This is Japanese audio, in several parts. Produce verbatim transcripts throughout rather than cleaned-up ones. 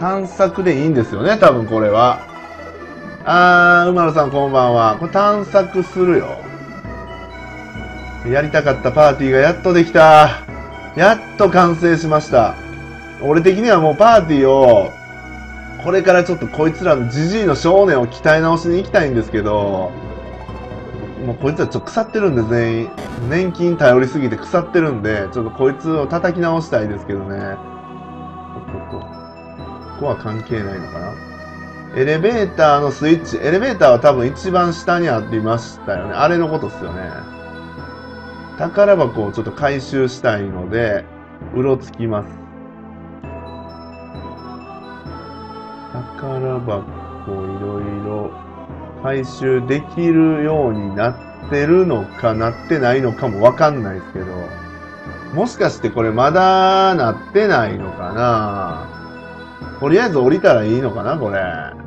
探索でいいんですよね、多分これは。あー、うまるさんこんばんは。これ探索するよ。やりたかったパーティーがやっとできた。やっと完成しました。俺的にはもうパーティーを、これからちょっとこいつらのジジイの少年を鍛え直しに行きたいんですけど、もうこいつらちょっと腐ってるんで全員。年金頼りすぎて腐ってるんで、ちょっとこいつを叩き直したいですけどね。ここ、ここは関係ないのかな。エレベーターのスイッチ。エレベーターは多分一番下にありましたよね。あれのことですよね。宝箱をちょっと回収したいので、うろつきます。宝箱いろいろ回収できるようになってるのかなってないのかもわかんないですけど、もしかしてこれまだなってないのかな。とりあえず降りたらいいのかなこれ。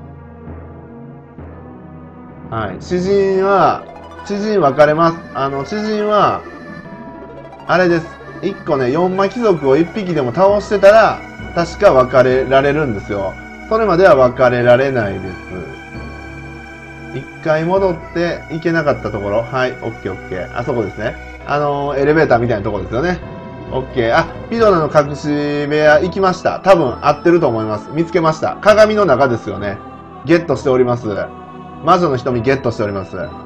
はい。知人は、知人分かれます。あの、知人は、あれです。いっこね、よんま貴族をいっぴきでも倒してたら、確か別れられるんですよ。それまでは別れられないです。一回戻って行けなかったところ。はい、オッケーオッケー。あそこですね。あのー、エレベーターみたいなところですよね。オッケー。あ、ピドラの隠し部屋行きました。多分合ってると思います。見つけました。鏡の中ですよね。ゲットしております。魔女の瞳ゲットしております。よし。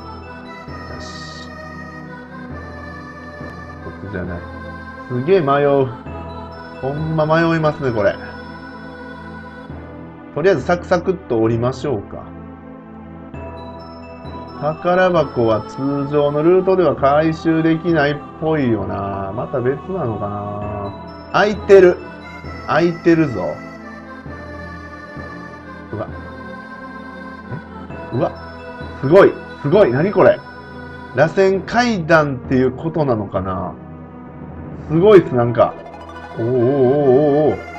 こっちじゃない。すげえ迷う。ほんま迷いますね、これ。とりあえずサクサクっと降りましょうか。宝箱は通常のルートでは回収できないっぽいよな。また別なのかな。開いてる。開いてるぞ。うわ。えうわ。すごい。すごい。何これ。螺旋階段っていうことなのかな。すごいっす、なんか。おーおーおーおーおー。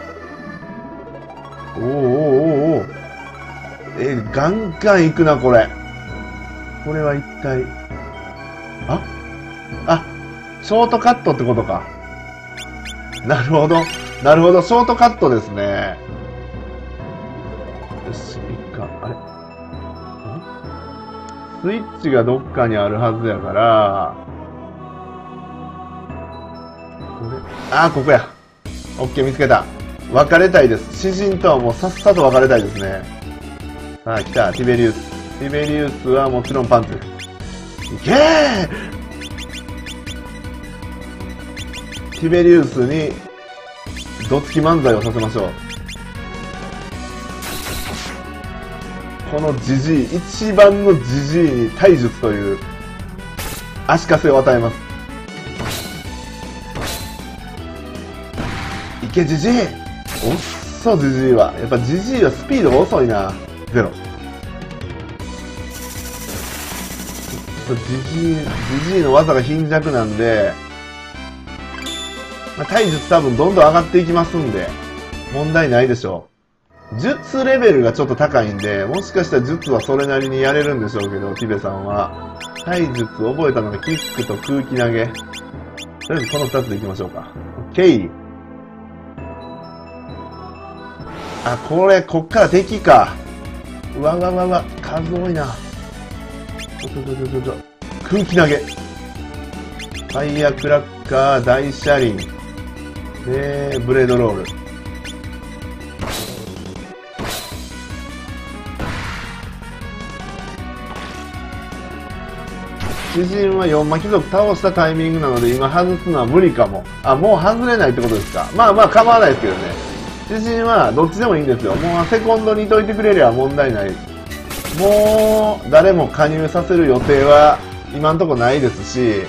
おーおーおーおー。え、ガンガン行くな、これ。これは一体。ああ、ショートカットってことか。なるほど。なるほど。ショートカットですね。よし、いっか。あれスイッチがどっかにあるはずやから、これ、あー、ここや。オッケー、見つけた。別れたいです。詩人とはもうさっさと別れたいですね。さあ、来た。ティベリウス。ティベリウスはもちろんパンツ。いけーティベリウスに、どつき漫才をさせましょう。このジジイ、一番のジジイに体術という足かせを与えます。いけジジイおっそジジイは。やっぱジジイはスピードが遅いな。ゼロ。ジジイ、ジジイの技が貧弱なんで、まあ、体術多分どんどん上がっていきますんで、問題ないでしょう。術レベルがちょっと高いんで、もしかしたら術はそれなりにやれるんでしょうけど、ティベさんは。体術覚えたのがキックと空気投げ。とりあえずこの二つでいきましょうか。オッケー。あ、これ、こっから敵か。うわうわうわうわ、数多いな。ちょちょちょちょちょ。空気投げ。ファイヤークラッカー、大車輪。で、ブレードロール。詩人はよんま貴族倒したタイミングなので今外すのは無理かも。あ、もう外れないってことですか。まあまあ構わないですけどね。詩人はどっちでもいいんですよ。もうセコンドにいといてくれりゃ問題ない。もう誰も加入させる予定は今んとこないですし、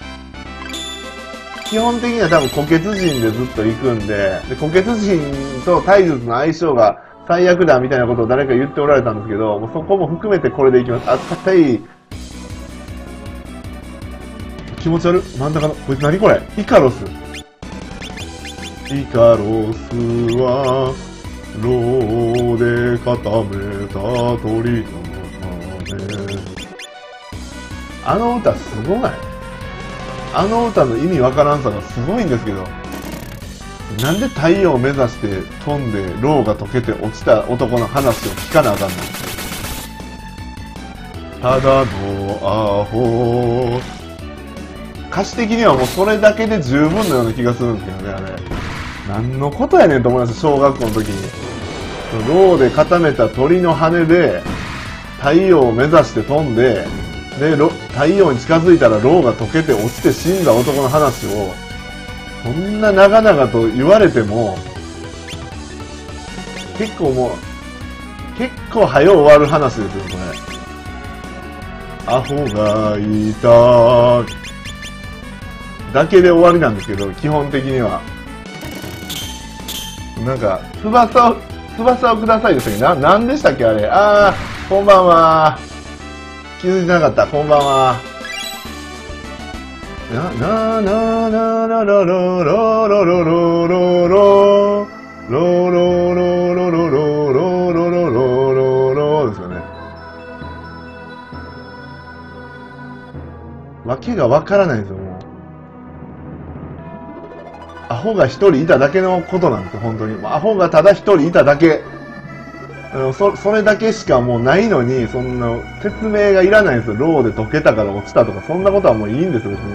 基本的には多分虎血人でずっと行くんで、で虎血人と体術の相性が最悪だみたいなことを誰か言っておられたんですけど、もうそこも含めてこれでいきます。あったい。気持ち悪い。真ん中の、こいつ何これイカロス。イカロスは、ローで固めた鳥の羽。あの歌すごない？あの歌の意味わからんさがすごいんですけど。 なんで太陽を目指して飛んで、ローが溶けて落ちた男の話を聞かなあかんの？ただのアホ。歌詞的にはもうそれだけで十分のような気がするんですけどね、あれ。何のことやねんと思いました、小学校の時に。ローで固めた鳥の羽で、太陽を目指して飛んで、で、太陽に近づいたらローが溶けて落ちて死んだ男の話を、そんな長々と言われても、結構もう、結構早終わる話ですよ、これ。アホがいただけで終わりなんですけど、基本的には。なんか、翼を、翼をくださいでしたっけ？な、なんでしたっけあれ。あー、こんばんは。気づいてなかった、こんばんは。な、な、な、な、な、ら、ら、ら、ら、ら、ら、ら、ら、ら、ら、ら、ら、ら、ら、ですよね。わけがわからないんですよ、もう。アホが一人いただけのことなんですよ、本当に。アホがただ一人いただけ。そ、それだけしかもうないのに、そんな説明がいらないんですよ。ローで溶けたから落ちたとか、そんなことはもういいんですよ、別に。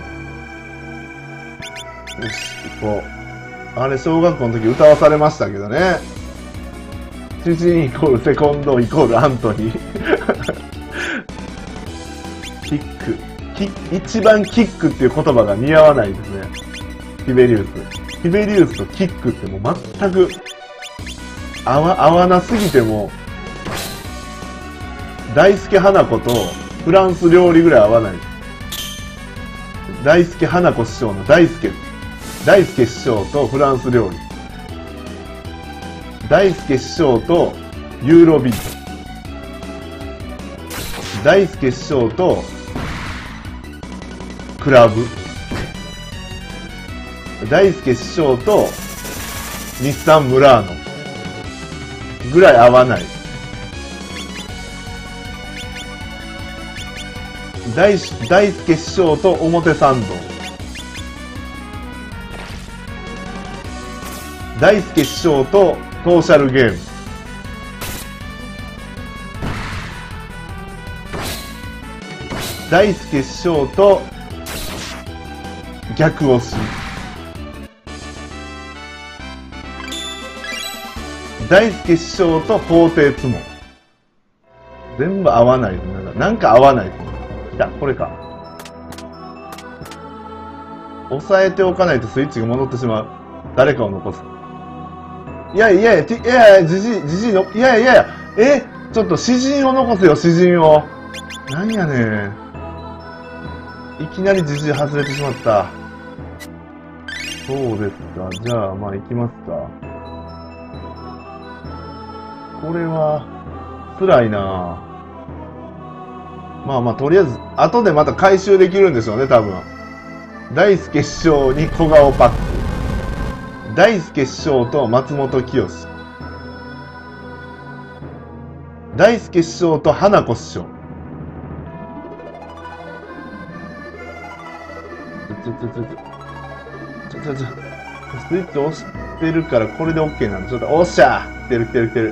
よし、行こう。あれ、小学校の時歌わされましたけどね。主人イコールセコンドイコールアントニー。キック。キ一番キックっていう言葉が似合わないですね。ヒベリウス。ヒベリウスとキックってもう全く合わ、合わなすぎても、大輔花子とフランス料理ぐらい合わない。大輔花子師匠の大輔。大輔師匠とフランス料理。大輔師匠とユーロビート。大輔師匠とクラブ。大輔師匠と日産ムラーノぐらい合わない。大大輔師匠と表参道。大輔師匠とソーシャルゲーム。大輔師匠と逆押し。大輔師匠と法廷ツモ。全部合わないですね。なんか合わないですね。来た、これか。押さえておかないとスイッチが戻ってしまう。誰かを残す。いやいやいや、いやいや、じじい、じじいの、いやいやいや、え、ちょっと詩人を残せよ、詩人を。なんやねん。いきなりじじい外れてしまった。そうですか。じゃあ、まあ行きますか。これは、辛いなぁ。まあまあ、とりあえず、後でまた回収できるんでしょうね、多分。大輔師匠に小顔パック。大輔師匠と松本清。大輔師匠と花子師匠。ちょちょちょちょ。ちょちょちょ。スイッチ押してるからこれで OK なんで、ちょっと、おっしゃー来てる来てる来てる。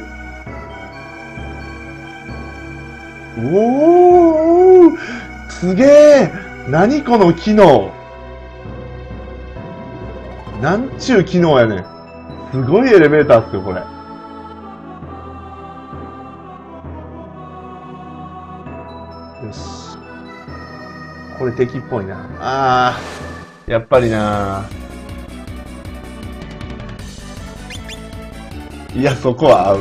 おーすげえ何この機能なんちゅう機能やねん。すごいエレベーターっすよ、これ。よし。これ敵っぽいな。あー、やっぱりな。いや、そこは合う。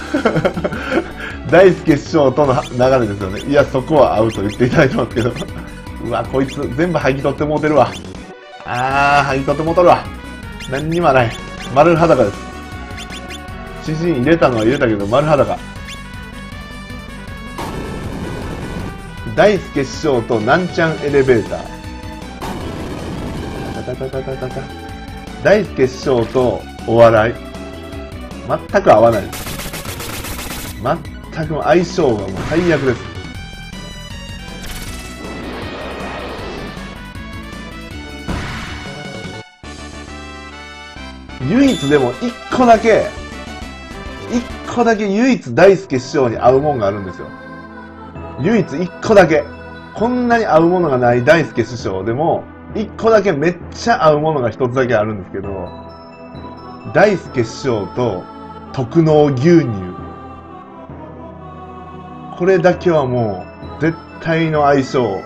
大輔師匠との流れですよね。いや、そこは合うと言っていただいてますけど。うわ、こいつ全部剥ぎ取ってもうてるわ。あー、剥ぎ取ってもうとるわ。何にもない。丸裸です。詩人入れたのは入れたけど、丸裸。大輔師匠となんちゃんエレベーター。タタタタタタ。大輔師匠とお笑い。全く合わないです。全く相性がもう最悪です。い唯一でも一個だけ、一個だけ唯一大輔師匠に合うもんがあるんですよ。唯一一個だけ。こんなに合うものがない大輔師匠でも、一個だけめっちゃ合うものが一つだけあるんですけど、大輔師匠と特納牛乳。これだけはもう、絶対の相性。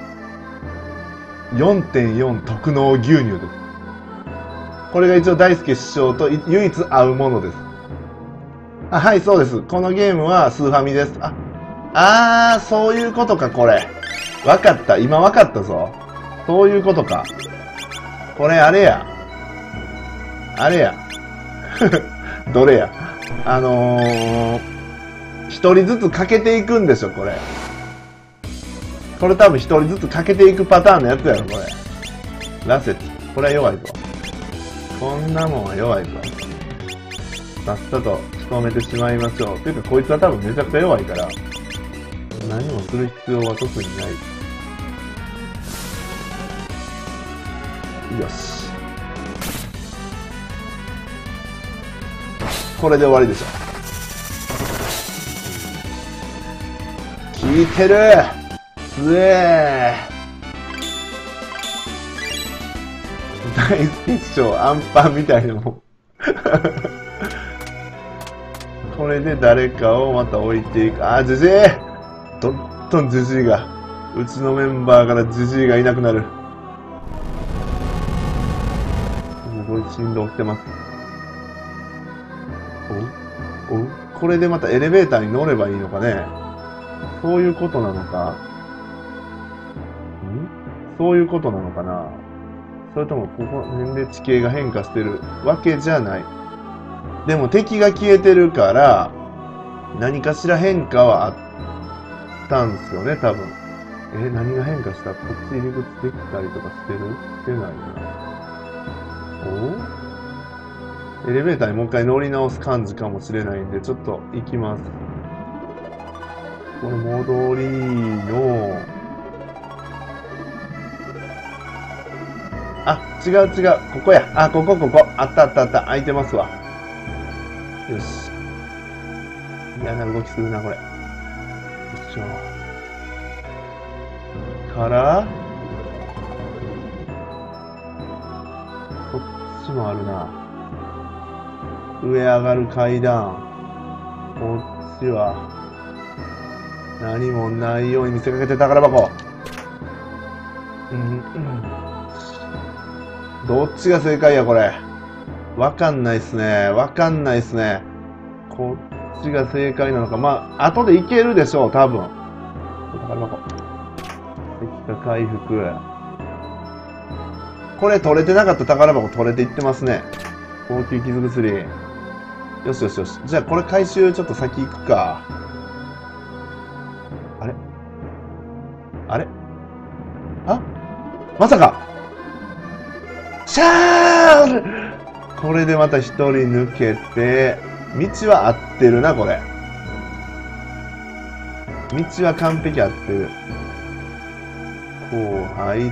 よんてんよん 特納牛乳です。これが一応大輔師匠と唯一合うものです。あ、はい、そうです。このゲームはスーファミです。あ、あー、そういうことか、これ。わかった。今わかったぞ。そういうことか。これ、あれや。あれや。どれや。あのー、一人ずつかけていくんでしょ、これ。これ多分一人ずつかけていくパターンのやつやろ、これ。ラセット。これは弱いぞ。こんなもんは弱いぞ。さっさと仕留めてしまいましょう。というか、こいつは多分めちゃくちゃ弱いから、何もする必要は特にない。よし。これで終わりでしょ。効いてるつえー大好き師匠、アンパンみたいなもん。これで誰かをまた置いていく。あー、ジジイどんどんジジイが。うちのメンバーからジジイがいなくなる。すごい振動起きてます。おおこれでまたエレベーターに乗ればいいのかね。そういうことなのか。んそういうことなのかな。それともここら辺で地形が変化してるわけじゃない。でも敵が消えてるから、何かしら変化はあったんですよね、多分。え、何が変化した？こっち入り口できたりとかしてる？してないな。お？エレベーターにもう一回乗り直す感じかもしれないんで、ちょっと行きます。この戻りの、あ、違う違う、ここや。あ、ここここ。あったあったあった。空いてますわ。よし。嫌な動きするな、これ。よいしょ。から、こっちもあるな。上上がる階段。こっちは、何もないように見せかけて宝箱。うん、うん。どっちが正解や、これ。わかんないっすね。わかんないっすね。こっちが正解なのか。まあ、後でいけるでしょう、多分。宝箱。石化回復。これ取れてなかった宝箱取れていってますね。高級傷薬。よしよしよし。じゃあこれ回収ちょっと先行くか。あれあれあまさかシャーこれでまた一人抜けて、道は合ってるな、これ。道は完璧合ってる。こう入って、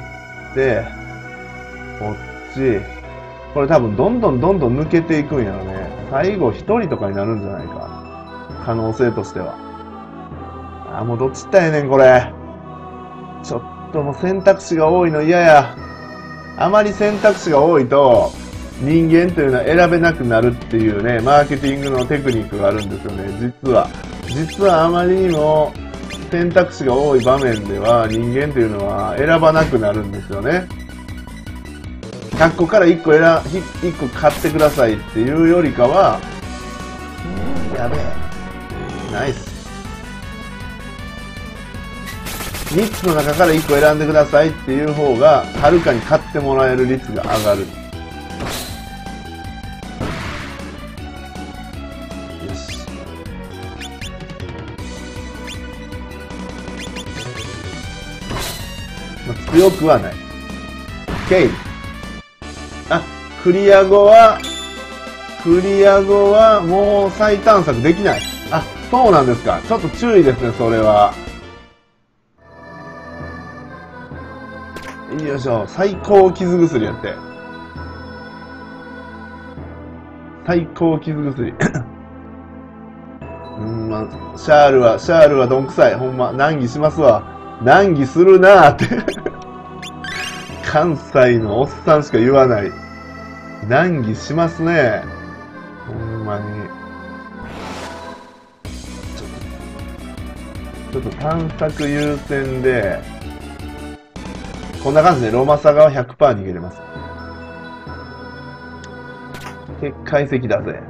こっち。これ多分どんどんどんどん抜けていくんやろね。最後一人とかになるんじゃないか。可能性としては。あ、もうどっち行ったらええねん、これ。ちょっともう選択肢が多いの嫌や。あまり選択肢が多いと、人間というのは選べなくなるっていうね、マーケティングのテクニックがあるんですよね、実は。実はあまりにも選択肢が多い場面では、人間というのは選ばなくなるんですよね。ひゃっこからいっこ選、いっこ買ってくださいっていうよりかは、やべえ。ナイス。みっつの中からいっこ選んでくださいっていう方が、はるかに買ってもらえる率が上がる。よし。まあ、強くはない。OK。あ、クリア後は、クリア後はもう再探索できない。あ、そうなんですか。ちょっと注意ですね、それは。よいしょ。最高傷薬やって。 最高傷薬。うん、まあ、シャールは、シャールはどんくさい。ほんま、難儀しますわ。難儀するなーって。関西のおっさんしか言わない。難儀しますね。ほんまに。ちょっと、ちょっと探索優先で、こんな感じでロマサガは ひゃくパーセント 逃げれます。結界石だぜ。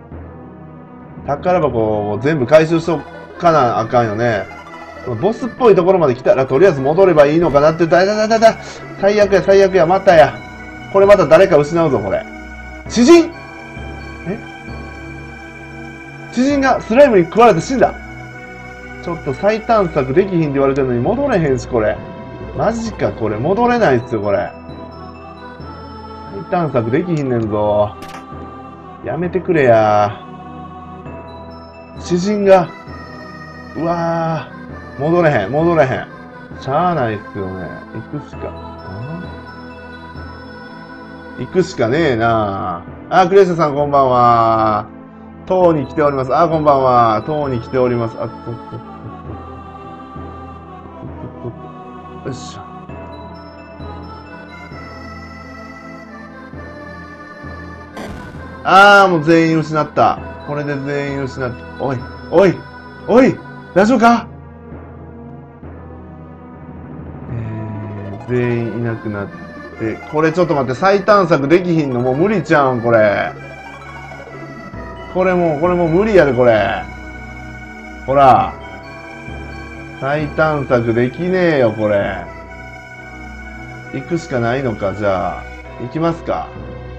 宝箱を全部回収しとかなあかんよね。ボスっぽいところまで来たらとりあえず戻ればいいのかなって、だだだだだ最悪や最悪や、またや。これまた誰か失うぞ、これ。知人え知人がスライムに食われて死んだ。ちょっと再探索できひんって言われてるのに戻れへんし、これ。マジか、これ。戻れないっすよ、これ。再探索できひんねんぞ。やめてくれや。知人が、うわー、戻れへん、戻れへん。しゃあないっすよね。行くしか。行くしかねえなあ。あ、クレッシャさんこんばんは。塔に来ております。あ、こんばんは。塔に来ております。あ、っとっとっとっと。よいしょ。あー、もう全員失った。これで全員失った。おい、おい、おい、大丈夫か？えー、全員いなくなって、これちょっと待って、再探索できひんのもう無理ちゃうん、これ。これもう、これもう無理やで、これ。ほら。再探索できねえよ、これ。行くしかないのか、じゃあ。行きますか。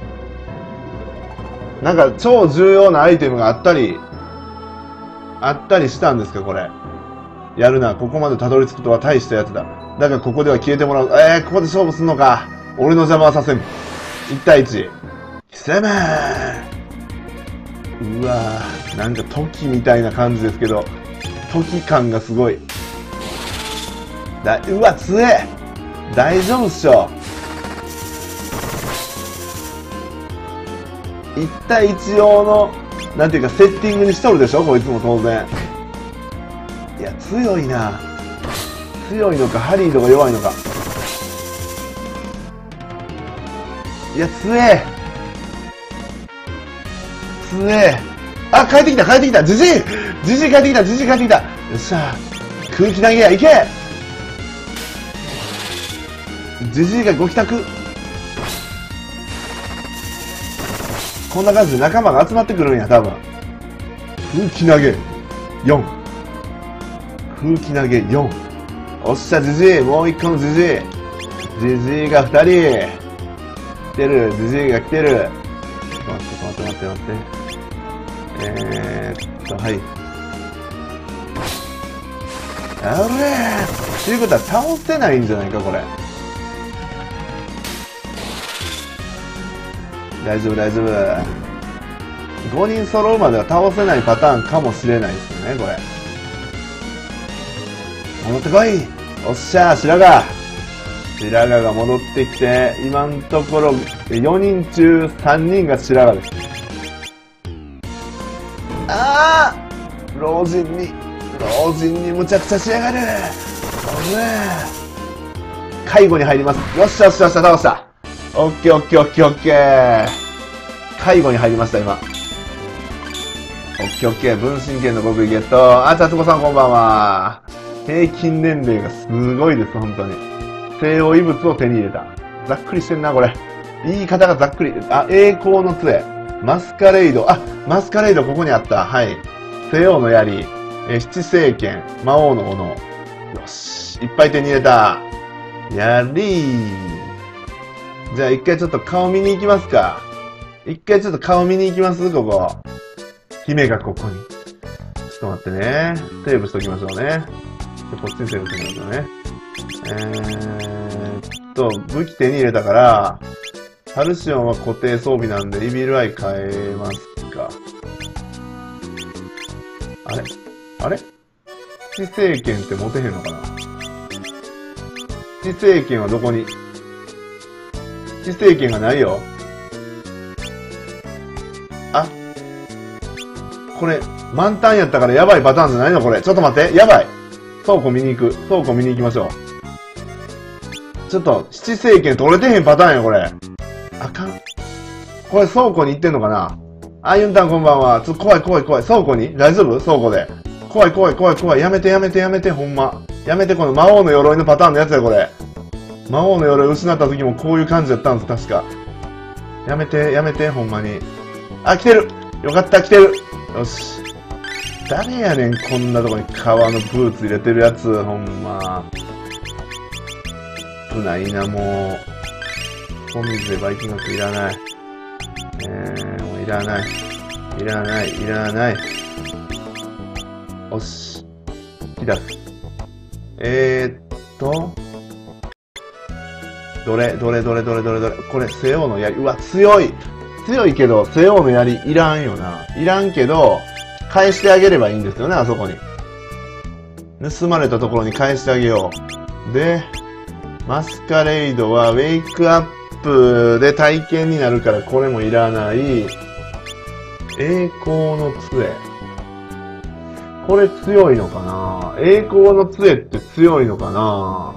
なんか超重要なアイテムがあったり、あったりしたんですか、これ。やるな、ここまでたどり着くとは大したやつだ。だがここでは消えてもらう。えー、ここで勝負すんのか。俺の邪魔はさせん。いち対いち。貴様うわぁ、なんか時みたいな感じですけど、時感がすごい。だ、うわ、強え大丈夫っしょ。いち対いち用の、なんていうか、セッティングにしとるでしょこいつも当然。いや、強いな。強いのか、ハリーとか弱いのか。いや、強え。強え。あ、帰ってきた、帰ってきた。ジジイジジイ帰ってきた、ジジイ帰ってきた。よっしゃ。空気投げや、いけジジイがご帰宅。こんな感じで仲間が集まってくるんや、多分。空気投げよん。空気投げよん。おっしゃ、ジジイ。もう一個のジジイ。ジジイがふたり。来てる。ジジイが来てる。ちょっと待って、待って、待って、待って。えーっと、はい。あれーっていうことは倒せないんじゃないか、これ。大丈夫、大丈夫。ごにん揃うまでは倒せないパターンかもしれないですよね、これ。戻ってこいおっしゃー、白髪白髪が戻ってきて、今のところよにん中さんにんが白髪です。ああ老人に、老人にむちゃくちゃしやがる介護に入ります。よっしゃよっしゃよっしゃ、倒した。オッケーオッケーオッケーオッケー。介護に入りました、今。オッケーオッケー。分身剣の極意ゲット。あ、ちゃつこさんこんばんは。平均年齢がすごいです、本当に。西洋遺物を手に入れた。ざっくりしてんな、これ。言い方がざっくり。あ、栄光の杖。マスカレイド。あ、マスカレイドここにあった。はい。西洋の槍。え、七聖剣。魔王の斧。よし。いっぱい手に入れた。やりー。じゃあ一回ちょっと顔見に行きますか。一回ちょっと顔見に行きます、ここ。姫がここに。ちょっと待ってね。セーブしときましょうね。こっちにセーブしてきましょうね。えーっと、武器手に入れたから、ハルシオンは固定装備なんで、イビルアイ変えますか。あれあれ知性剣って持てへんのかな。知性剣はどこに知性剣がないよ。あ、 これ、満タンやったからやばいパターンじゃないのこれ。ちょっと待って。やばい。倉庫見に行く。倉庫見に行きましょう。ちょっと、七聖剣取れてへんパターンや、これ。あかん。これ倉庫に行ってんのかなあ、ユンタンこんばんは。ちょっと怖い怖い怖い。倉庫に大丈夫倉庫で。怖い怖い怖い怖い。やめてやめてやめて、ほんま。やめて、この魔王の鎧のパターンのやつや、これ。魔王の鎧失った時もこういう感じだったんです、確か。やめて、やめて、ほんまに。あ、来てる。よかった、来てる。よし。誰やねん、こんなとこに革のブーツ入れてるやつ、ほんま。危ないな、もう。小水でバイキングいらない。えー、もういらない。いらない、いらない。よし。来た。えーっと。どれ、どれ、どれ、どれ、どれ、どれ。これ、西欧の槍。うわ、強い。強いけど、西欧の槍いらんよな。いらんけど、返してあげればいいんですよね、あそこに。盗まれたところに返してあげよう。で、マスカレイドはウェイクアップで体験になるからこれもいらない。栄光の杖。これ強いのかな？栄光の杖って強いのかな？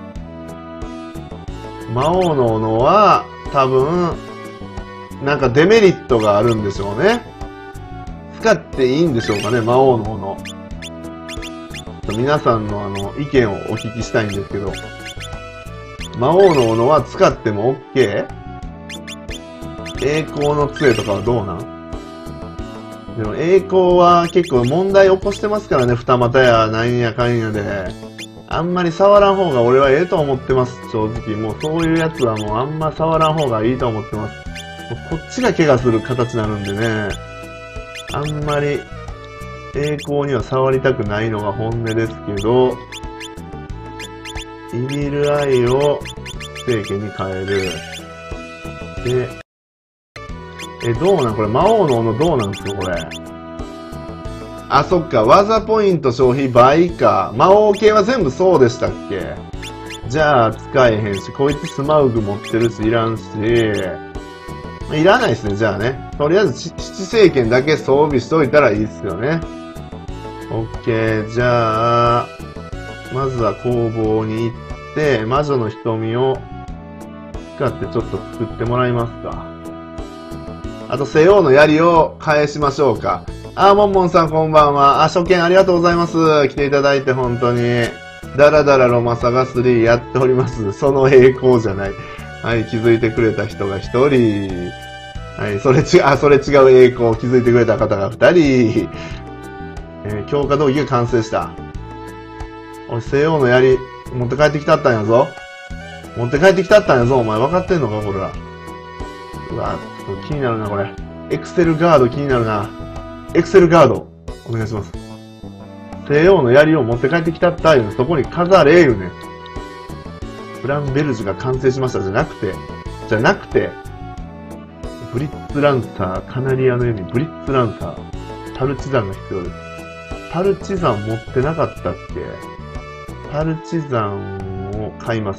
魔王の斧は多分なんかデメリットがあるんでしょうね。使っていいんでしょうかね、魔王の斧。皆さんのあの意見をお聞きしたいんですけど、魔王の斧は使っても OK？ 栄光の杖とかはどうなん？でも栄光は結構問題起こしてますからね、二股やなんやかんやで。あんまり触らん方が俺はええと思ってます、正直。もうそういうやつはもうあんま触らん方がいいと思ってます。こっちが怪我する形になるんでね。あんまり栄光には触りたくないのが本音ですけど、イビルアイを聖剣に変える。で、え、どうなんこれ魔王の斧どうなんですかこれ。あ、そっか。技ポイント消費倍か。魔王系は全部そうでしたっけ？じゃあ使えへんし、こいつスマウグ持ってるしいらんし、いらないですね、じゃあね。とりあえず、七聖剣だけ装備しといたらいいっすよね。オッケー。じゃあ、まずは工房に行って、魔女の瞳を使ってちょっと作ってもらいますか。あと、西欧の槍を返しましょうか。あー、もんもんさんこんばんは。あ、初見ありがとうございます。来ていただいて本当に。ダラダラロマサガスリーやっております。その栄光じゃない。はい、気づいてくれた人が一人。はい、それち、あ、それ違う栄光。気づいてくれた方が二人。えー、強化道着が完成した。おい、西欧の槍、持って帰ってきたったんやぞ。持って帰ってきたったんやぞ。お前分かってんのか、これら。うわ、ちょっと気になるな、これ。エクセルガード気になるな。エクセルガード、お願いします。西欧の槍を持って帰ってきたったいうの、そこに飾れいうね。フランベルジュが完成しましたじゃなくて、じゃなくて、ブリッツランサー、カナリアの弓、ブリッツランサー、パルチザンが必要です。パルチザン持ってなかったっけ？パルチザンを買います。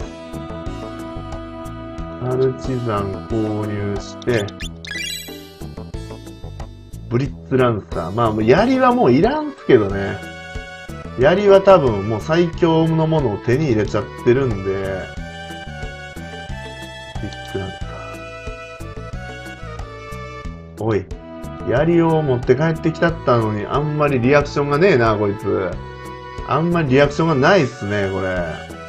パルチザン購入して、ブリッツランサー。まあ、槍はもういらんすけどね。槍は多分もう最強のものを手に入れちゃってるんで、ブリッツランサー。おい、槍を持って帰ってきたったのにあんまりリアクションがねえな、こいつ。あんまりリアクションがないっすね、これ。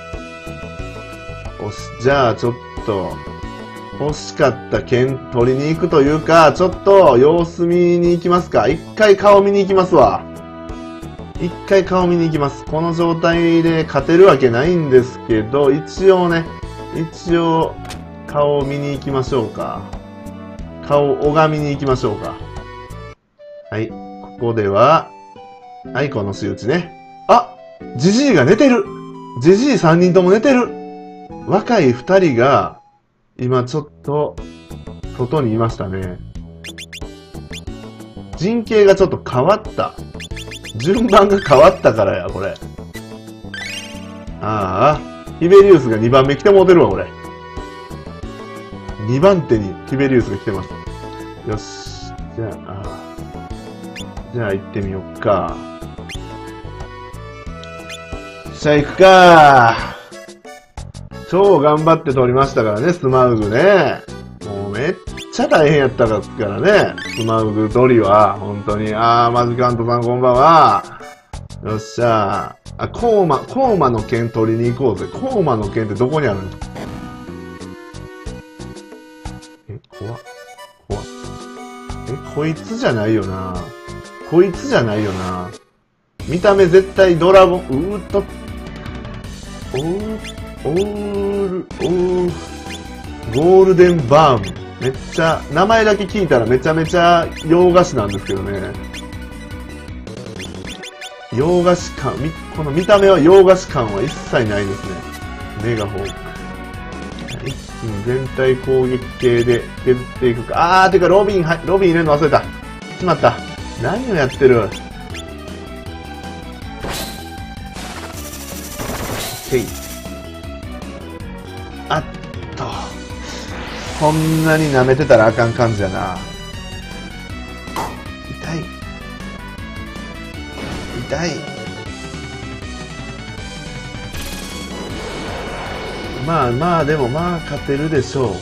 おし、じゃあちょっと、欲しかった剣取りに行くというか、ちょっと様子見に行きますか。一回顔見に行きますわ。一回顔見に行きます。この状態で勝てるわけないんですけど、一応ね、一応顔を見に行きましょうか。顔を拝みに行きましょうか。はい、ここでは、はい、この仕打ちね。あ、ジジイが寝てる。ジジイさんにんとも寝てる。若いふたりが、今ちょっと、外にいましたね。陣形がちょっと変わった。順番が変わったからや、これ。ああ、ヒベリウスがにばんめ来てもうてるわ、これ。にばん手にヒベリウスが来てます。よし。じゃあ、あじゃあ行ってみよっか。じゃあ行くか。超頑張って取りましたからね、スマウグね。もうめっちゃ大変やったからね、スマウグ取りは。本当に。あー、マジカントさんこんばんは。よっしゃー。あ、コーマ、コーマの剣取りに行こうぜ。コーマの剣ってどこにあるの？え、怖っ。怖っ。え、こいつじゃないよな。こいつじゃないよな。見た目絶対ドラゴン、うーっと、おー、おー、おー、ゴールデンバーム。めっちゃ、名前だけ聞いたらめちゃめちゃ洋菓子なんですけどね。洋菓子感、み、この見た目は洋菓子感は一切ないですね。メガホーク。一気に全体攻撃系で削っていくか。あー、てかロビン、はい、ロビン入れるの忘れた。しまった。何をやってる？オッケー。あっと。こんなに舐めてたらあかん感じやな。痛い。痛い。まあまあ、でもまあ勝てるでしょう。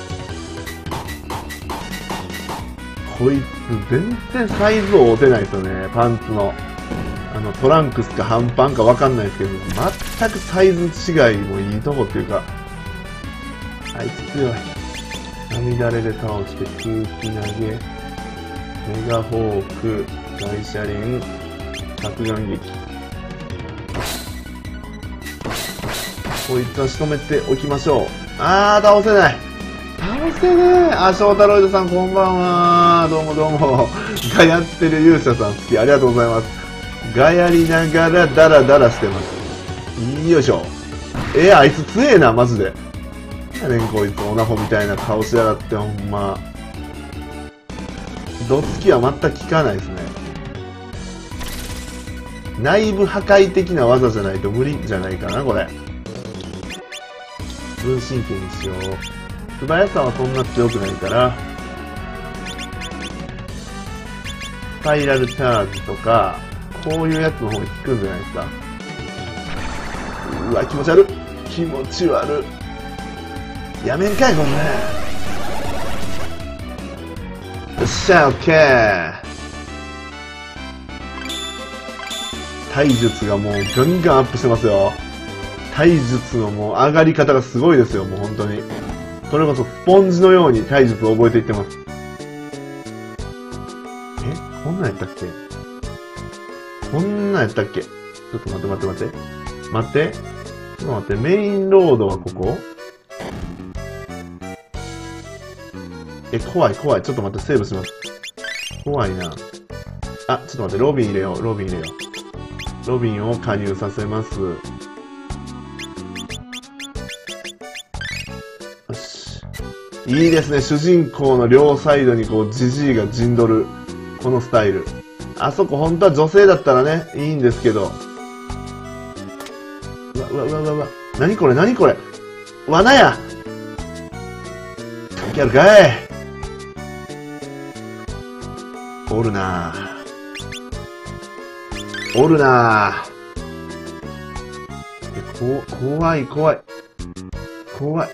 こいつ全然サイズを合うてないですよね、パンツの。あの、トランクスか半パンかわかんないですけど、全くサイズ違いもいいとこっていうか、あいつ強い。波だれで倒して空気投げ、メガホーク、大車輪、核眼撃。こいつは仕留めておきましょう。あー、倒せない。倒せねえ。あ、翔太郎さんこんばんは。どうもどうも。がやってる勇者さん好き。ありがとうございます。がやりながらダラダラしてます。よいしょ。えー、あいつ強えな、マジで。やねんこいつ、オナホみたいな顔しやがって、ほんま。どつきは全く効かないですね。内部破壊的な技じゃないと無理じゃないかな、これ。分身剣にしよう。素早さはそんな強くないから、スパイラルチャージとか、こういうやつの方に効くんじゃないですか。うわ、気持ち悪い。気持ち悪い。やめんかい、こんな。よっしゃ、オッケー。体術がもうガンガンアップしてますよ。体術のもう上がり方がすごいですよ、もう本当に。それこそスポンジのように体術を覚えていってます。え、こんなんやったっけこんなんやったっけちょっと待って待って待って。待って。ちょっと待って、メインロードはここ？え、怖い怖い。ちょっと待って、セーブします。怖いな。あ、ちょっと待って、ロビン入れよう、ロビン入れよう。ロビンを加入させます。よし。いいですね、主人公の両サイドにこう、ジジイが陣取る。このスタイル。あそこ本当は女性だったらね、いいんですけど。うわ、うわ、うわ、うわ、うわ。なにこれ、なにこれ。罠や。関係あるかい。おるなぁ。おるなぁ。え、こ、怖い、怖い。怖い。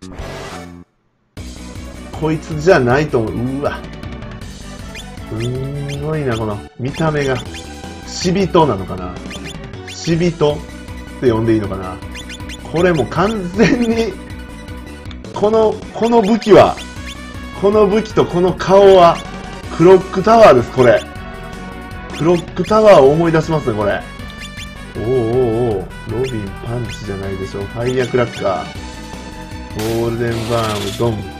こいつじゃないと思う。うわ。すんごいな、この見た目が。死人なのかな、死人って呼んでいいのかな。これもう完全に、この、この武器は、この武器とこの顔は、クロックタワーです、これ。クロックタワーを思い出しますね、これ。おーおーおー、ロビンパンチじゃないでしょ。ファイヤークラッカー。ゴールデンバーム、ドン。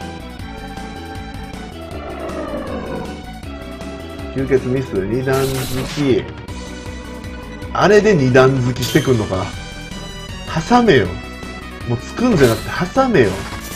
吸血ミス、二段突き。あれで二段突きしてくんのか。挟めよ。もうつくんじゃなくて挟めよ。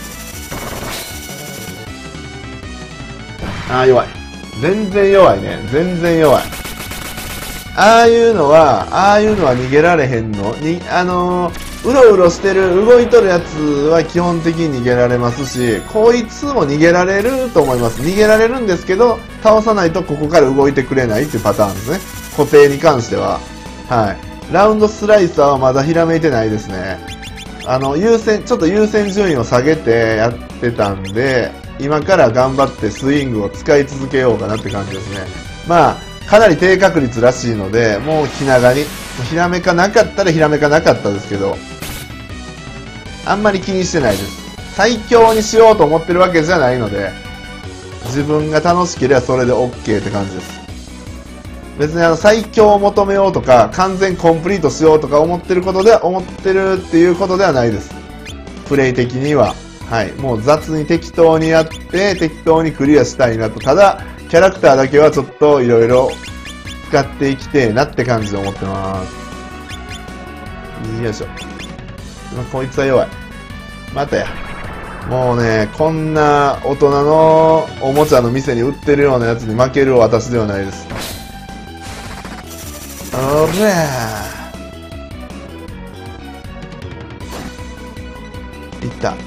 あー、弱い。全然弱いね。全然弱い。ああいうのは、ああいうのは逃げられへんのに、あのー、うろうろしてる、動いとるやつは基本的に逃げられますし、こいつも逃げられると思います。逃げられるんですけど、倒さないとここから動いてくれないっていうパターンですね。 固定に関しては。はい。ラウンドスライサーはまだひらめいてないですね。あの、優先、ちょっと優先順位を下げてやってたんで、今から頑張ってスイングを使い続けようかなって感じですね。まあ、かなり低確率らしいので、もう気長に。ひらめかなかったらひらめかなかったですけど、あんまり気にしてないです。最強にしようと思ってるわけじゃないので、自分が楽しければそれで OK って感じです。別にあの最強を求めようとか、完全コンプリートしようとか思ってることでは、思ってるっていうことではないです。プレイ的には。はい。もう雑に適当にやって、適当にクリアしたいなと。ただ、キャラクターだけはちょっといろいろ使っていきてえなって感じで思ってます。よいしょ。こいつは弱い。またや。もうね、こんな大人のおもちゃの店に売ってるようなやつに負ける私ではないです。おらー。いった。いった。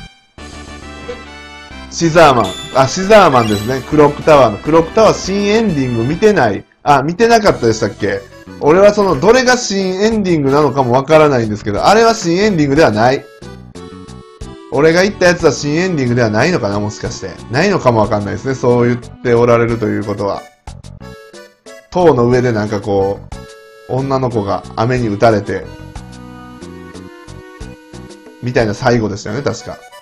シザーマン。あ、シザーマンですね。クロックタワーの。クロックタワー新エンディング見てない。あ、見てなかったでしたっけ？俺はその、どれが新エンディングなのかもわからないんですけど、あれは新エンディングではない。俺が言ったやつは新エンディングではないのかな、もしかして。ないのかもわかんないですね。そう言っておられるということは。塔の上でなんかこう、女の子が雨に打たれて、みたいな最後でしたよね、確か。